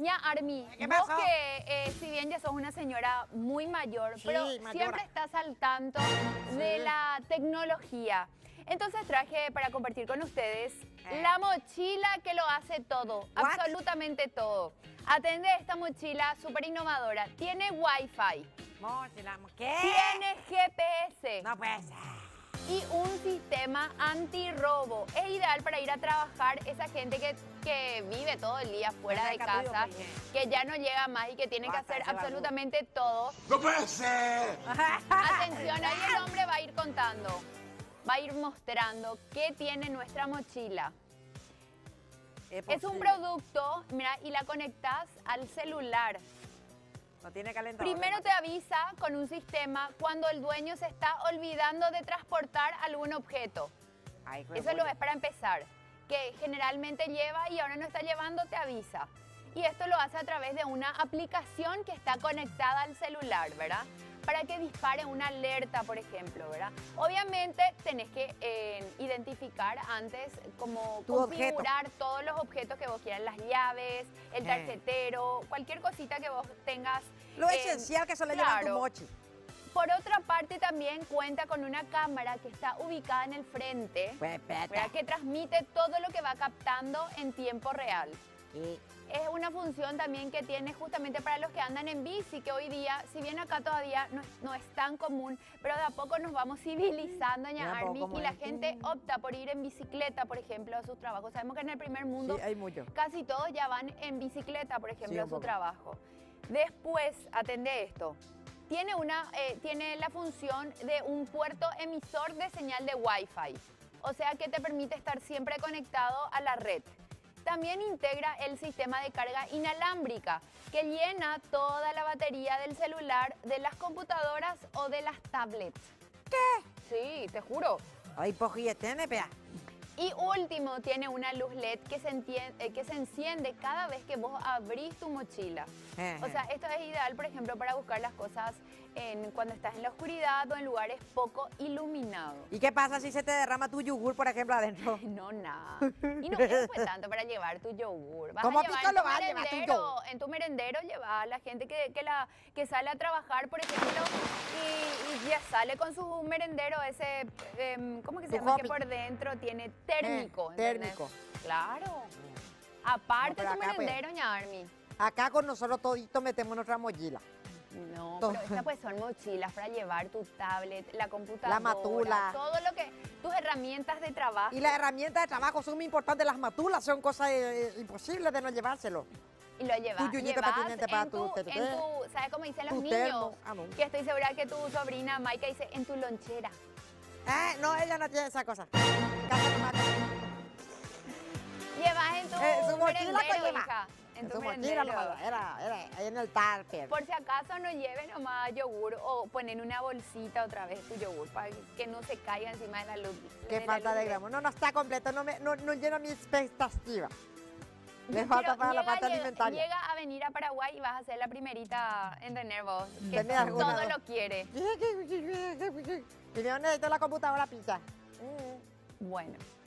ña Armi, ¿Qué vos pasó? que si bien ya sos una señora muy mayor, Sí, pero mayora. siempre estás al tanto de la tecnología. Entonces traje para compartir con ustedes la mochila que lo hace todo, What? absolutamente todo. Atende esta mochila súper innovadora, tiene Wi-Fi, Mochila, ¿qué? tiene GPS. No puede ser. Y un sistema antirrobo. Es ideal para ir a trabajar esa gente que vive todo el día fuera de casa, que ya no llega más y que tiene que Basta, hacer ese barbudo. absolutamente todo. ¡No puede ser! Atención, ahí el hombre va a ir contando, va a ir mostrando qué tiene nuestra mochila. Es un producto, mira, y la conectas al celular. No tiene calentador. Primero te avisa con un sistema cuando el dueño se está olvidando de transportar algún objeto. Ay, Eso lo es para empezar, que generalmente lleva y ahora no está llevando, te avisa. Y esto lo hace a través de una aplicación que está conectada al celular, ¿verdad? Para que dispare una alerta, por ejemplo, ¿verdad? Obviamente tenés que identificar antes como Tu configurar todos los objetos que vos quieras, las llaves, el tarjetero, cualquier cosita que vos tengas. Lo esencial que suele llevar tu mochi. Por otra parte, también cuenta con una cámara que está ubicada en el frente, ¿verdad? Que transmite todo lo que va captando en tiempo real. Y Es una función también que tiene justamente para los que andan en bici, que hoy día, si bien acá todavía no es tan común, pero de a poco nos vamos civilizando, ña De a poco, Armi, y como la es. gente opta por ir en bicicleta, por ejemplo, a sus trabajos. Sabemos que en el primer mundo sí, hay mucho. casi todos ya van en bicicleta, por ejemplo, Sí, a un su poco. trabajo. Después, atende esto. Tiene la función de un puerto emisor de señal de Wi-Fi, o sea que te permite estar siempre conectado a la red. También integra el sistema de carga inalámbrica, que llena toda la batería del celular, de las computadoras o de las tablets. ¿Qué? Sí, te juro. Ay, pojille, tiene, pea. Y último, tiene una luz LED que se enciende cada vez que vos abrís tu mochila. O sea, esto es ideal, por ejemplo, para buscar las cosas cuando estás en la oscuridad o en lugares poco iluminados. ¿Y qué pasa si se te derrama tu yogur, por ejemplo, adentro? No, nada. Y no es pues tanto para llevar tu yogur. Vas ¿Cómo a llevar pico lo vas a llevar tu merendero, yogur? en tu merendero lleva a la gente que sale a trabajar, por ejemplo, y ya sale con su merendero ese, ¿cómo que se Tu llama? hoppy. Que por dentro tiene térmico. ¿entendés? Térmico. Claro. Aparte pero tu acá, pues, merendero, ña Armi. Acá con nosotros toditos metemos nuestra mochila. No, Todo. pero estas pues son mochilas para llevar tu tablet, la computadora, La matula. todo lo que, tus herramientas de trabajo. Y las herramientas de trabajo son muy importantes. Las matulas son cosas imposibles de no llevárselo. Y lo llevas, Tu yuyito llevas pertinente para en tu tetete. ¿sabes cómo dicen los Tu niños? termo. Ah, no. Que estoy segura que tu sobrina Maika dice, en tu lonchera. No, ella no tiene esa cosa. Casa nomás. Llevas en tu Su mochila que merendero, lleva. hija. En tu Su mochila merendero. nomás, era ahí en el tarper. Por si acaso no lleve nomás yogur o ponen una bolsita otra vez tu yogur para que no se caiga encima de la luz. Qué falta de gramo. No, no está completo, no llena mi expectativa. Le Yo falta quiero- para la parte alimentaria. Llega a venir a Paraguay y vas a ser la primerita en tener vos, que Tenés alguna, todo ¿no? lo quiere. Y yo necesito la computadora pizza. Bueno.